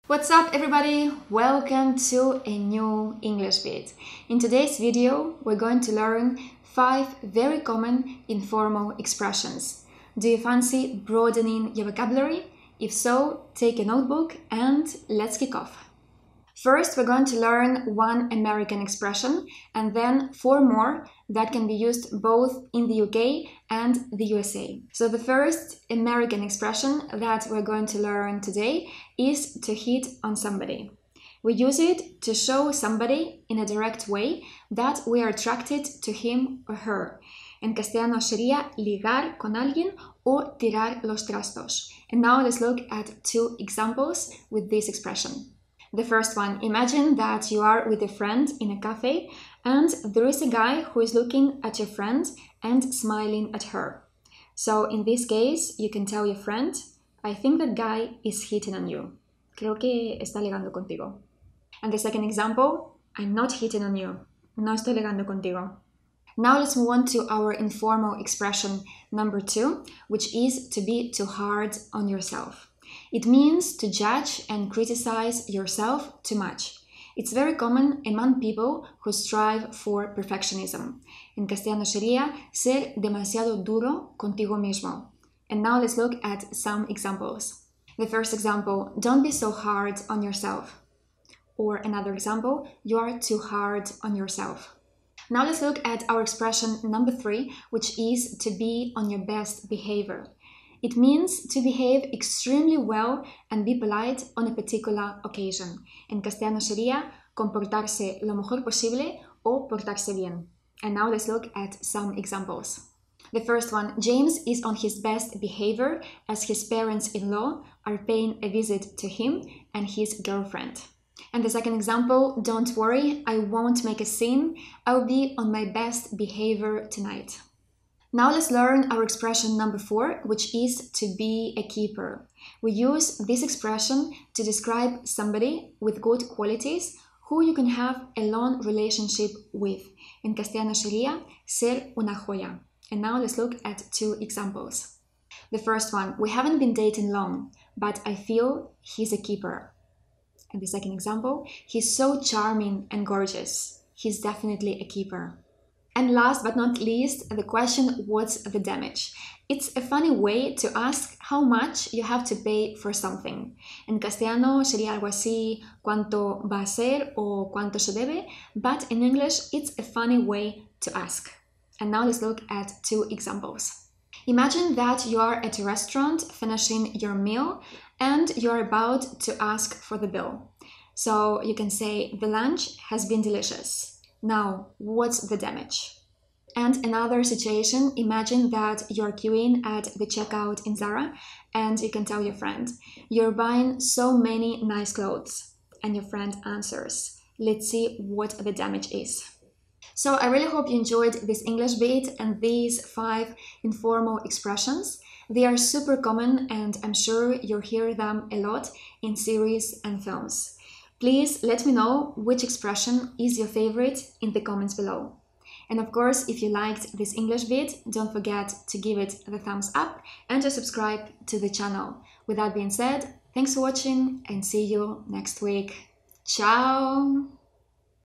What's up everybody? Welcome to a new English vid. In today's video, we're going to learn 5 very common informal expressions. Do you fancy broadening your vocabulary? If so, take a notebook and let's kick off. First, we're going to learn 1 American expression and then 4 more that can be used both in the UK and the USA. So the first American expression that we're going to learn today is to hit on somebody. We use it to show somebody in a direct way that we are attracted to him or her. En castellano sería ligar con alguien o tirar los trastos. And now let's look at 2 examples with this expression. The first one, imagine that you are with a friend in a cafe and there is a guy who is looking at your friend and smiling at her. So in this case, you can tell your friend, I think that guy is hitting on you. Creo que está ligando contigo. And the second example, I'm not hitting on you. No estoy ligando contigo. Now let's move on to our informal expression number 2, which is to be too hard on yourself. It means to judge and criticize yourself too much. It's very common among people who strive for perfectionism. En castellano sería ser demasiado duro contigo mismo. And now let's look at some examples. The first example, don't be so hard on yourself. Or another example, you are too hard on yourself. Now let's look at our expression number 3, which is to be on your best behavior. It means to behave extremely well and be polite on a particular occasion. En castellano sería comportarse lo mejor posible o portarse bien. And now let's look at some examples. The first one, James is on his best behavior as his parents-in-law are paying a visit to him and his girlfriend. And the second example, don't worry, I won't make a scene. I'll be on my best behavior tonight. Now let's learn our expression number 4, which is to be a keeper. We use this expression to describe somebody with good qualities who you can have a long relationship with. En castellano sería ser una joya. And now let's look at 2 examples. The first one, we haven't been dating long, but I feel he's a keeper. And the second example, he's so charming and gorgeous. He's definitely a keeper. And last but not least, the question, what's the damage? It's a funny way to ask how much you have to pay for something. En castellano sería algo así, cuánto va a ser o cuánto se debe, but in English it's a funny way to ask. And now let's look at 2 examples. Imagine that you are at a restaurant finishing your meal and you're about to ask for the bill. So you can say, the lunch has been delicious. Now, what's the damage? And another situation, imagine that you're queuing at the checkout in Zara and you can tell your friend, you're buying so many nice clothes. And your friend answers, let's see what the damage is. So I really hope you enjoyed this English bit and these 5 informal expressions. They are super common and I'm sure you'll hear them a lot in series and films. Please let me know which expression is your favorite in the comments below. And of course, if you liked this English vid, don't forget to give it the thumbs up and to subscribe to the channel. With that being said, thanks for watching and see you next week. Ciao!